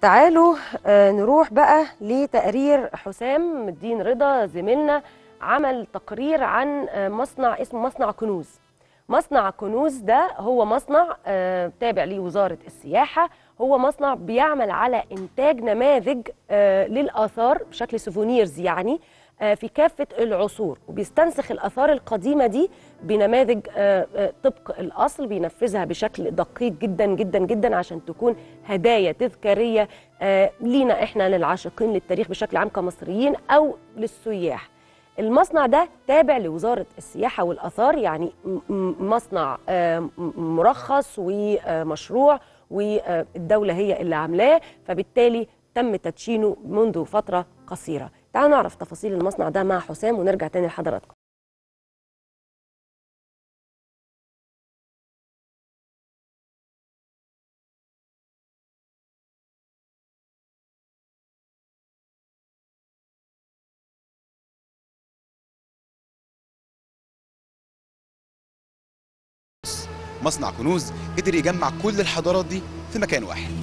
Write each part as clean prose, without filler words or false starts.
تعالوا نروح بقى لتقرير حسام الدين رضا زميلنا. عمل تقرير عن مصنع اسمه مصنع كنوز. مصنع كنوز ده هو مصنع تابع لوزارة السياحة. هو مصنع بيعمل على إنتاج نماذج للآثار بشكل سوفونيرز، يعني في كافة العصور، وبيستنسخ الآثار القديمة دي بنماذج طبق الأصل، بينفذها بشكل دقيق جدا جدا جدا عشان تكون هدايا تذكارية لينا إحنا للعاشقين للتاريخ بشكل عام كمصريين أو للسياح. المصنع ده تابع لوزارة السياحة والآثار، يعني مصنع مرخص ومشروع، والدولة هي اللي عاملاه، فبالتالي تم تدشينه منذ فترة قصيرة. تعالوا نعرف تفاصيل المصنع ده مع حسام ونرجع تاني لحضراتكم. مصنع كنوز قدر يجمع كل الحضارات دي في مكان واحد.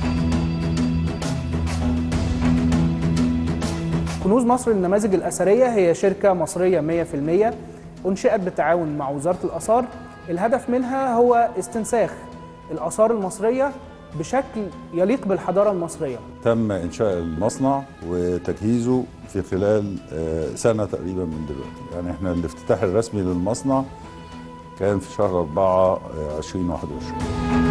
كنوز مصر للنماذج الأثرية هي شركة مصرية 100%، أنشئت بالتعاون مع وزارة الآثار. الهدف منها هو استنساخ الآثار المصرية بشكل يليق بالحضارة المصرية. تم إنشاء المصنع وتجهيزه في خلال سنة تقريبا من دلوقتي، يعني احنا الافتتاح الرسمي للمصنع كان في شهر 4 2021.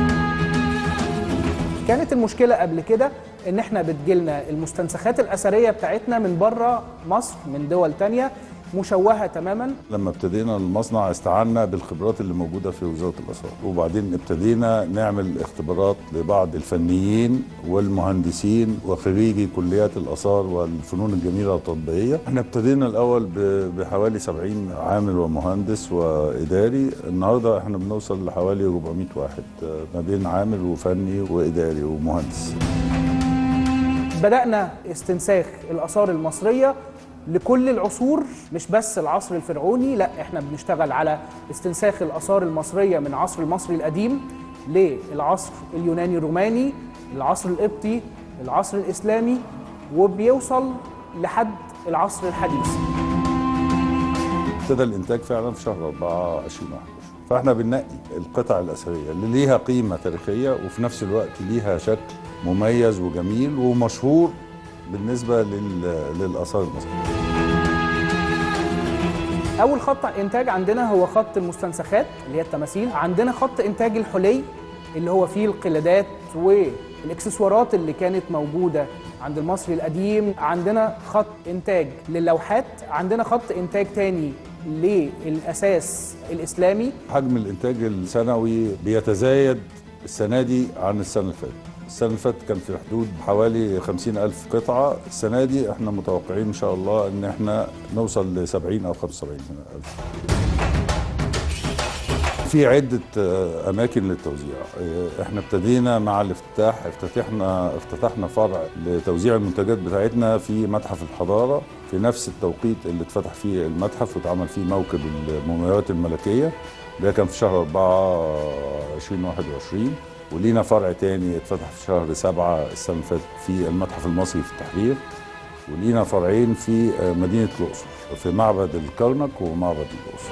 كانت المشكلة قبل كده إن إحنا بتجيلنا المستنسخات الأثرية بتاعتنا من بره مصر، من دول تانية مشوهة تماما. لما ابتدينا المصنع استعنا بالخبرات اللي موجودة في وزارة الآثار، وبعدين ابتدينا نعمل اختبارات لبعض الفنيين والمهندسين وخريجي كليات الآثار والفنون الجميلة والتطبيقية. احنا ابتدينا الأول بحوالي 70 عامل ومهندس وإداري. النهاردة احنا بنوصل لحوالي 400 واحد ما بين عامل وفني وإداري ومهندس. بدأنا استنساخ الآثار المصرية لكل العصور، مش بس العصر الفرعوني، لا احنا بنشتغل على استنساخ الآثار المصرية من العصر المصري القديم للعصر اليوناني الروماني، العصر القبطي، العصر الإسلامي، وبيوصل لحد العصر الحديث. ابتدى الإنتاج فعلا في شهر 4 2021، فاحنا بننقي القطع الأثرية اللي ليها قيمة تاريخية وفي نفس الوقت ليها شكل مميز وجميل ومشهور بالنسبة للآثار المصرية. أول خط إنتاج عندنا هو خط المستنسخات اللي هي التماثيل. عندنا خط إنتاج الحلي اللي هو فيه القلادات والإكسسوارات اللي كانت موجودة عند المصري القديم. عندنا خط إنتاج للوحات. عندنا خط إنتاج تاني للأساس الإسلامي. حجم الإنتاج السنوي بيتزايد السنة دي عن السنة اللي فاتت. السنة اللي فاتت كان في حدود حوالي 50,000 قطعة. السنة دي احنا متوقعين إن شاء الله إن احنا نوصل ل 70 أو 75,000. في عدة أماكن للتوزيع. احنا ابتدينا مع الافتتاح، افتتحنا فرع لتوزيع المنتجات بتاعتنا في متحف الحضارة في نفس التوقيت اللي اتفتح فيه المتحف واتعمل فيه موكب المومياوات الملكية. ده كان في شهر 4 2021. ولينا فرع تاني اتفتح في شهر 7 السنة اللي فاتت في المتحف المصري في التحرير. ولينا فرعين في مدينة الأقصر في معبد الكرنك ومعبد الأقصر.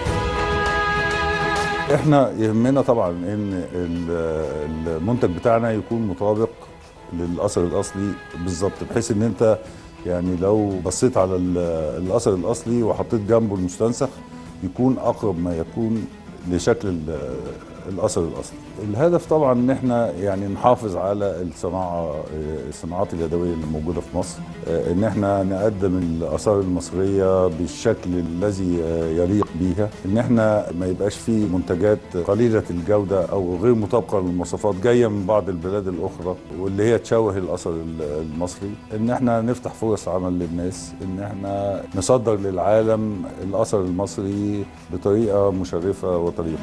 احنا يهمنا طبعا ان المنتج بتاعنا يكون مطابق للأثر الأصلي بالظبط، بحيث ان انت يعني لو بصيت على الأثر الأصلي وحطيت جنبه المستنسخ يكون أقرب ما يكون لشكل الأثر الأصلي. الهدف طبعا ان احنا يعني نحافظ على الصناعات اليدوية اللي موجودة في مصر، ان احنا نقدم الآثار المصرية بالشكل الذي يليق بيها، ان احنا ما يبقاش فيه منتجات قليلة الجودة او غير مطابقة للمواصفات جاية من بعض البلاد الأخرى واللي هي تشوه الأثر المصري، ان احنا نفتح فرص عمل للناس، ان احنا نصدر للعالم الأثر المصري بطريقة مشرفة وطريقة.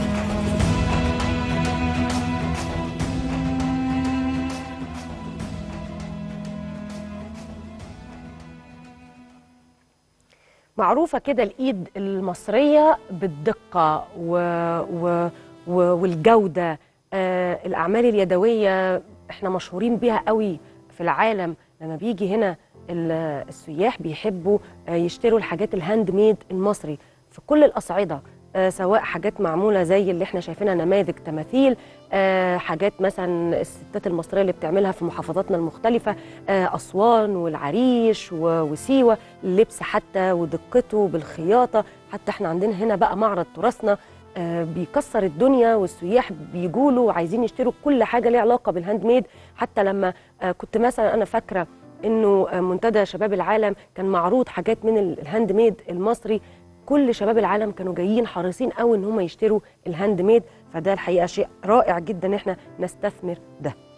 معروفة كده الإيد المصرية بالدقة والجودة. الأعمال اليدوية احنا مشهورين بيها قوي في العالم. لما بيجي هنا السياح بيحبوا يشتروا الحاجات الهاند ميد المصري في كل الأصعدة، سواء حاجات معمولة زي اللي احنا شايفينها نماذج تماثيل، حاجات مثلا الستات المصرية اللي بتعملها في محافظاتنا المختلفة، أسوان والعريش وسيوة، اللبس حتى ودقته بالخياطة. حتى احنا عندنا هنا بقى معرض تراثنا بيكسر الدنيا، والسياح بيجولوا وعايزين يشتروا كل حاجة ليها علاقة بالهاند ميد. حتى لما كنت مثلا أنا فاكرة انه منتدى شباب العالم كان معروض حاجات من الهاند ميد المصري، كل شباب العالم كانوا جايين حريصين قوي ان هم يشتروا الهاند ميد. فده الحقيقه شيء رائع جدا ان احنا نستثمر ده.